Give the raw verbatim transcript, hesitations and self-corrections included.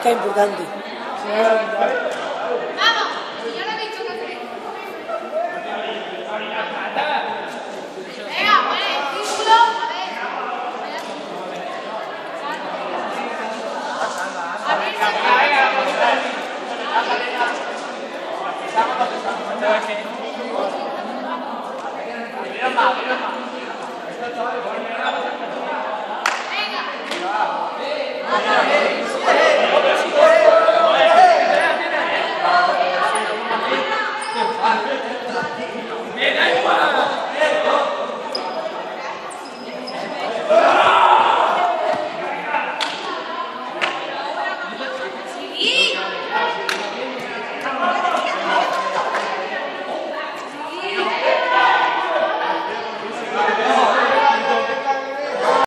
que es importante. Vamos, yo lo he dicho que hacer. Venga, pone el círculo, a ver. Abrirse. Venga.